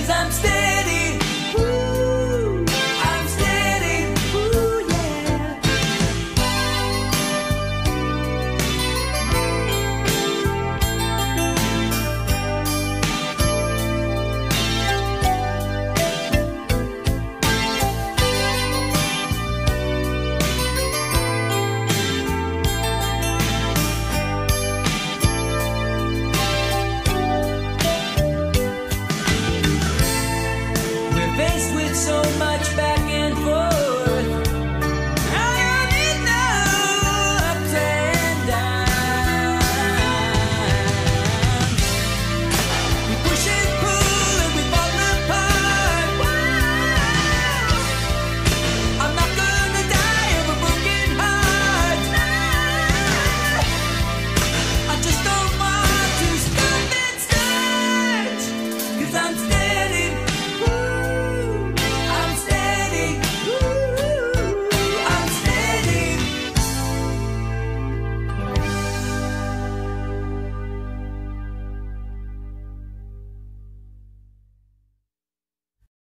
I'm steady. Ooh, I'm steady. Ooh, yeah. Faced with so much back and forth, I don't need no ups and downs. We push and pull and we fall apart. Whoa. I'm not gonna die of a broken heart. No. I just don't want to stop and start, 'cause I'm still